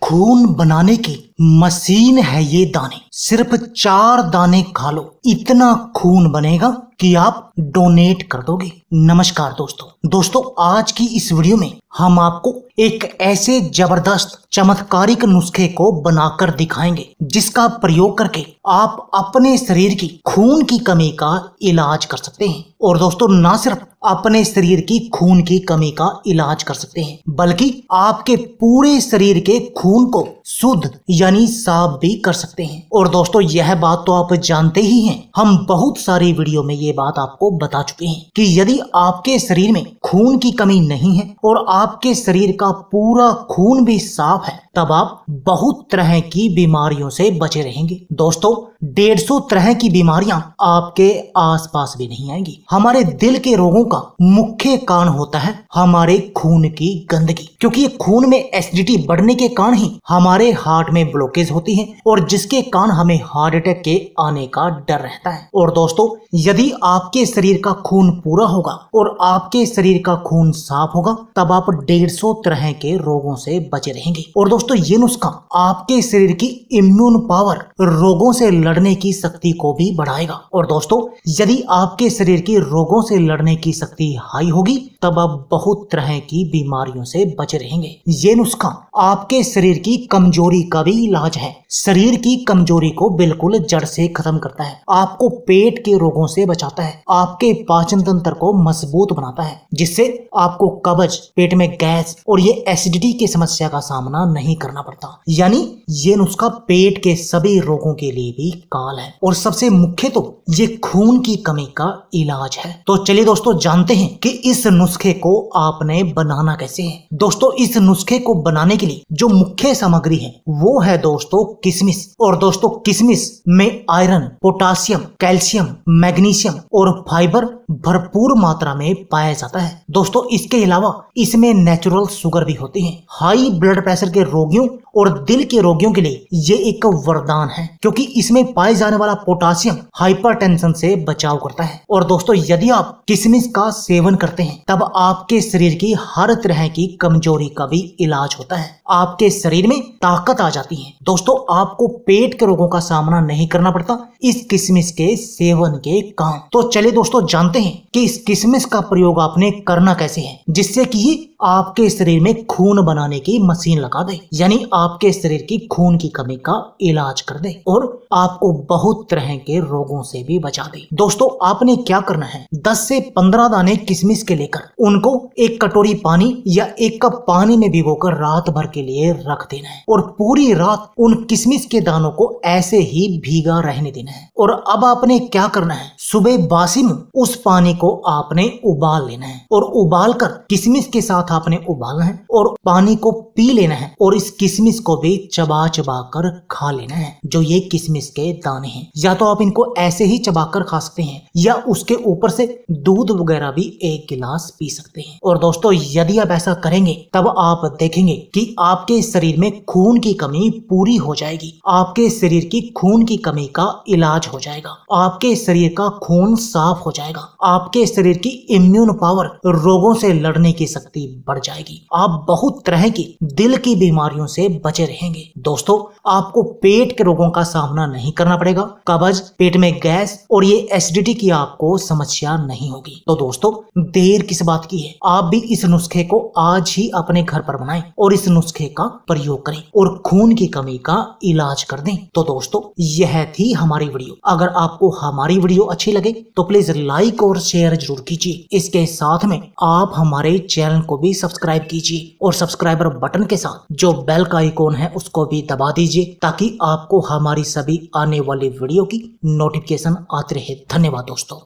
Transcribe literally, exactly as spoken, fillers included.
खून बनाने की मशीन है ये दाने। सिर्फ चार दाने खा लो, इतना खून बनेगा कि आप डोनेट कर दोगे। नमस्कार दोस्तों दोस्तों आज की इस वीडियो में हम आपको एक ऐसे जबरदस्त चमत्कारिक नुस्खे को बनाकर दिखाएंगे जिसका प्रयोग करके आप अपने शरीर की खून की कमी का इलाज कर सकते हैं। और दोस्तों ना सिर्फ अपने शरीर की खून की कमी का इलाज कर सकते हैं, बल्कि आपके पूरे शरीर के खून को शुद्ध यानी साफ भी कर सकते हैं। और दोस्तों यह बात तो आप जानते ही हैं, हम बहुत सारी वीडियो में ये बात आपको बता चुके हैं कि यदि आपके शरीर में खून की कमी नहीं है और आपके शरीर का पूरा खून भी साफ है, तब आप बहुत तरह की बीमारियों से बचे रहेंगे। दोस्तों डेढ़ सौ तरह की बीमारियां आपके आसपास भी नहीं आएंगी। हमारे दिल के रोगों का मुख्य कारण होता है हमारे खून की गंदगी, क्योंकि ये खून में एसिडिटी बढ़ने के कारण ही हमारे हार्ट में ब्लॉकेज होती है और जिसके कारण हमें हार्ट अटैक के आने का डर रहता है। और दोस्तों यदि आपके शरीर का खून पूरा होगा और आपके शरीर का खून साफ होगा, तब आप डेढ़ सौ तरह के रोगों से बचे रहेंगे। और दोस्तों ये नुस्खा आपके शरीर की इम्यून पावर, रोगों से लड़ने की शक्ति को भी बढ़ाएगा। और दोस्तों यदि आपके शरीर की रोगों से लड़ने की शक्ति हाई होगी, तब आप बहुत तरह की बीमारियों से बचे रहेंगे। ये नुस्खा आपके शरीर की कमजोरी का भी इलाज है। शरीर की कमजोरी को बिल्कुल जड़ से खत्म करता है, आपको पेट के रोगों से बचाता है, आपके पाचन तंत्र को मजबूत बनाता है, जिससे आपको कब्ज, पेट में गैस और ये एसिडिटी की समस्या का सामना नहीं करना पड़ता। यानी ये नुस्खा पेट के सभी रोगों के लिए भी काल है। और सबसे मुख्य तो ये खून की कमी का इलाज है। तो चलिए दोस्तों जानते हैं कि इस नुस्खे को आपने बनाना कैसे है। दोस्तों इस नुस्खे को बनाने के लिए जो मुख्य सामग्री है वो है दोस्तों किशमिश। और दोस्तों किशमिश में आयरन, पोटासियम, कैल्शियम, मैग्नीशियम और फाइबर भरपूर मात्रा में पाया जाता है। दोस्तों इसके अलावा इसमें नेचुरल शुगर भी होती है। हाई ब्लड प्रेशर के रोगियों और दिल के रोगियों के लिए ये एक वरदान है, क्योंकि इसमें पाए जाने वाला पोटासियम हाइपरटेंशन से बचाव करता है। और दोस्तों यदि आप किशमिश का सेवन करते हैं, तब आपके शरीर की हर तरह की कमजोरी का भी इलाज होता है। आपके शरीर में ताकत आ जाती है। दोस्तों आपको पेट के रोगों का सामना नहीं करना पड़ता इस किशमिश के सेवन के काम। तो चलिए दोस्तों जानते हैं कि इस किशमिश का प्रयोग आपने करना कैसे है, जिससे कि ये आपके शरीर में खून बनाने की मशीन लगा दे, यानी आपके शरीर की खून की कमी का इलाज कर दे और आपको बहुत तरह के रोगों से भी बचा दे। दोस्तों आपने क्या करना है, दस से पंद्रह दाने किशमिश के लेकर उनको एक कटोरी पानी या एक कप पानी में भिगोकर रात भर के लिए रख देना है और पूरी रात उन किशमिश के दानों को ऐसे ही भीगा रहने देना है। और अब आपने क्या करना है, सुबह बासी में उस पानी को आपने उबाल लेना है और उबाल कर किशमिश के साथ आपने उबालना है और पानी को पी लेना है और इस किशमिश को भी चबा चबा कर खा लेना है। जो ये किशमिश के दाने हैं, या तो आप इनको ऐसे ही चबा कर खा सकते हैं या उसके ऊपर से दूध वगैरह भी एक गिलास पी सकते हैं। और दोस्तों यदि आप ऐसा करेंगे तब आप देखेंगे कि आपके शरीर में खून की कमी पूरी हो जाएगी, आपके शरीर की खून की कमी का इलाज हो जाएगा, आपके शरीर का खून साफ हो जाएगा, आपके शरीर की इम्यून पावर, रोगों से लड़ने की शक्ति बढ़ जाएगी, आप बहुत तरह की दिल की बीमारियों से बचे रहेंगे। दोस्तों आपको पेट के रोगों का सामना नहीं करना पड़ेगा, कब्ज, पेट में गैस और ये एसिडिटी की आपको समस्या नहीं होगी। तो दोस्तों देर किस बात की है, आप भी इस नुस्खे को आज ही अपने घर पर बनाएं और इस नुस्खे का प्रयोग करें और खून की कमी का इलाज कर दें। तो दोस्तों यह थी हमारी वीडियो। अगर आपको हमारी वीडियो अच्छी लगे तो प्लीज लाइक और शेयर जरूर कीजिए। इसके साथ में आप हमारे चैनल को भी सब्सक्राइब कीजिए और सब्सक्राइबर बटन के साथ जो बेल का आइकॉन है उसको भी दबा दीजिए, ताकि आपको हमारी सभी आने वाली वीडियो की नोटिफिकेशन आती रहे। धन्यवाद दोस्तों।